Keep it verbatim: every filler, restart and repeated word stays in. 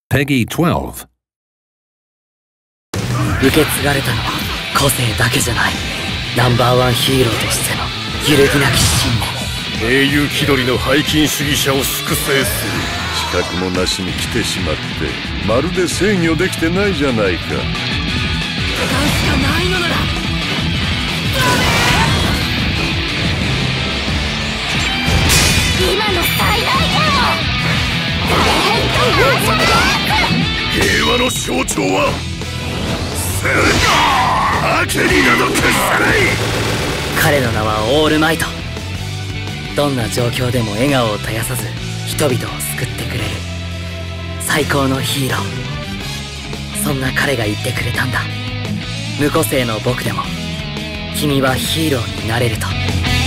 Peggy twelve. 受け継がれたのは個性だけじゃない、ナンバーワンヒーローとしての揺るぎなき信念。 英雄気取りの背筋主義者を粛清する。資格もなしに来てしまってまるで制御できてないじゃないか。 戦うしかないのなら今の最大限を大変というじゃない。 平和の象徴は悪になど屈さない。 彼の名はオールマイト。どんな状況でも笑顔を絶やさず人々を救ってくれる最高のヒーロー。そんな彼が言ってくれたんだ。無個性の僕でも君はヒーローになれると。